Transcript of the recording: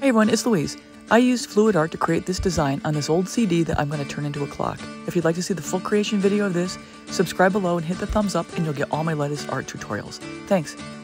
Hey everyone, it's Louise. I used fluid art to create this design on this old CD that I'm going to turn into a clock. If you'd like to see the full creation video of this, subscribe below and hit the thumbs up and you'll get all my latest art tutorials. Thanks.